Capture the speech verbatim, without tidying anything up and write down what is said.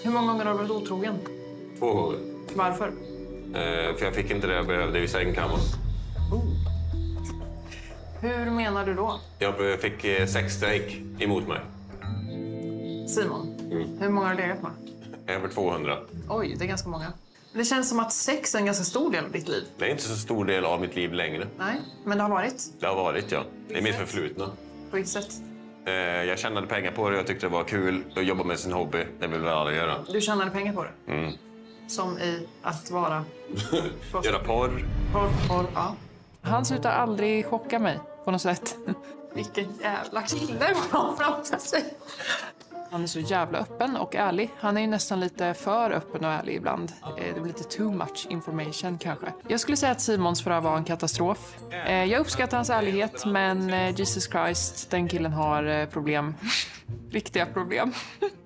Hur många gånger har du varit otrogen? Två gånger. Varför? Eh, för jag fick inte det jag behövde i sängkammaren. Oh. Hur menar du då? Jag fick eh, sexstrejk emot mig. Simon, Mm. hur många har du legat med? Över tvåhundra. Oj, det är ganska många. Det känns som att sex är en ganska stor del av ditt liv. Det är inte så stor del av mitt liv längre. Nej, men det har varit. Det har varit, ja. Det är mitt förflutna. På vilket sätt? Eh, jag tjänade pengar på det. Jag tyckte det var kul att jobba med sin hobby. Det vill väl alla göra. Du tjänade pengar på det? Mm. Som i att vara... Göra porr. Porr, porr, ja. Han slutar aldrig chocka mig på något sätt. Vilken jävla kille man framför sig. Han är så jävla öppen och ärlig. Han är ju nästan lite för öppen och ärlig ibland. Det blir lite too much information kanske. Jag skulle säga att Simons förra var en katastrof. Jag uppskattar hans ärlighet, men Jesus Christ, den killen har problem. Riktiga problem.